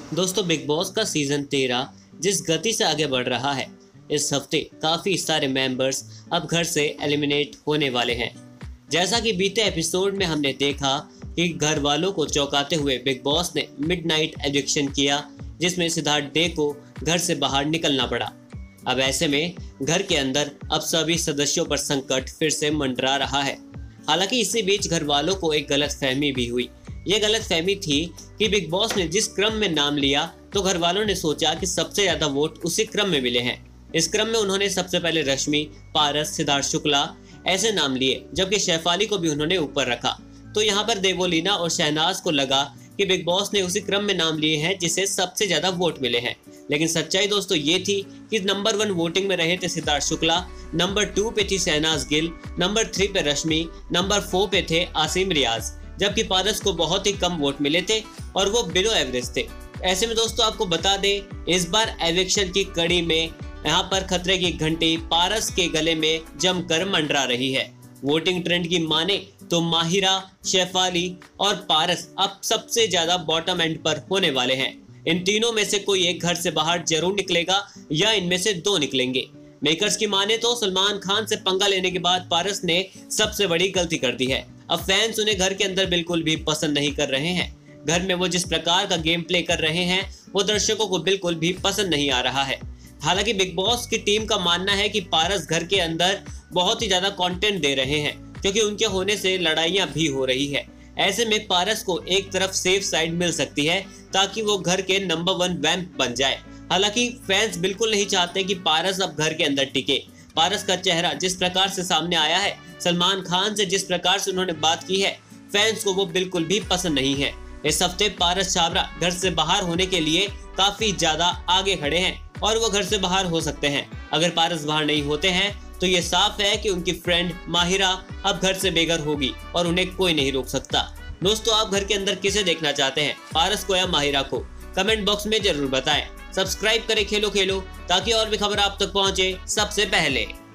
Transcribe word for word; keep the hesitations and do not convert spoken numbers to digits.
दोस्तों, big boss का season तेरह जिस गति से आगे बढ़ रहा है, इस हफ्ते काफी सारे मेंबर्स अब घर से एलिमिनेट होने वाले हैं। जैसा कि बीते एपिसोड में हमने देखा कि घर वालों को चौंकाते हुए बिग बॉस ने मिडनाइट एविक्शन किया, जिसमें सिद्धार्थ डे को घर से बाहर निकलना पड़ा। अब ऐसे में घर के अंदर अब सभी सदस्यों पर संकट फिर से मंडरा रहा है। हालांकि इसी बीच घर वालों को एक गलतफहमी भी हुई। ये गलतफहमी थी कि बिग बॉस ने जिस क्रम में नाम लिया तो घर वालों ने सोचा कि सबसे ज्यादा वोट उसी क्रम में मिले हैं। इस क्रम में उन्होंने सबसे पहले रश्मि, पारस, सिद्धार्थ शुक्ला ऐसे नाम लिए, जबकि शेफाली को भी उन्होंने ऊपर रखा। तो यहाँ पर देवोलीना और शहनाज को लगा कि बिग बॉस ने उसी क्रम में नाम लिए हैं जिसे सबसे ज्यादा वोट मिले हैं। लेकिन सच्चाई दोस्तों ये थी कि नंबर वन वोटिंग में रहे थे सिद्धार्थ शुक्ला, नंबर टू पे थी शहनाज गिल, नंबर थ्री पे रश्मि, नंबर फोर पे थे आसिम रियाज, जबकि पारस को बहुत ही कम वोट मिले थे और वो बिलो एवरेज थे। ऐसे में दोस्तों आपको बता दें, इस बार एविक्शन की कड़ी में यहाँ पर खतरे की घंटी पारस के गले में जमकर मंडरा रही है। वोटिंग ट्रेंड की माने तो माहिरा, शेफाली और पारस अब सबसे ज्यादा बॉटम एंड पर होने वाले हैं। इन तीनों में से कोई एक घर से बाहर जरूर निकलेगा या इनमें से दो निकलेंगे। मेकर्स की माने तो सलमान खान से पंगा लेने के बाद पारस ने सबसे बड़ी गलती कर दी है। अब फैंस उन्हें घर के अंदर बिल्कुल भी पसंद नहीं कर रहे हैं। घर में वो जिस प्रकार का गेम प्ले कर रहे हैं वो दर्शकों को बिल्कुल भी पसंद नहीं आ रहा है। हालांकि बिग बॉस की टीम का मानना है कि पारस घर के अंदर बहुत ही ज्यादा कंटेंट दे रहे हैं, क्योंकि उनके होने से लड़ाइयां भी हो रही है। ऐसे में पारस को एक तरफ सेफ साइड मिल सकती है ताकि वो घर के नंबर वन वैम्प बन जाए। हालांकि फैंस बिल्कुल नहीं चाहते कि पारस अब घर के अंदर टिके। पारस का चेहरा जिस प्रकार से सामने आया है, सलमान खान से जिस प्रकार से उन्होंने बात की है, फैंस को वो बिल्कुल भी पसंद नहीं है। इस हफ्ते पारस छाबरा घर से बाहर होने के लिए काफी ज्यादा आगे खड़े हैं और वो घर से बाहर हो सकते हैं। अगर पारस बाहर नहीं होते हैं तो ये साफ है कि उनकी फ्रेंड माहिरा अब घर से बेघर होगी और उन्हें कोई नहीं रोक सकता। दोस्तों, आप घर के अंदर किसे देखना चाहते हैं, पारस को या माहिरा को? कमेंट बॉक्स में जरूर बताएं। सब्सक्राइब करें खेलो खेलो ताकि और भी खबर आप तक पहुंचे सबसे पहले।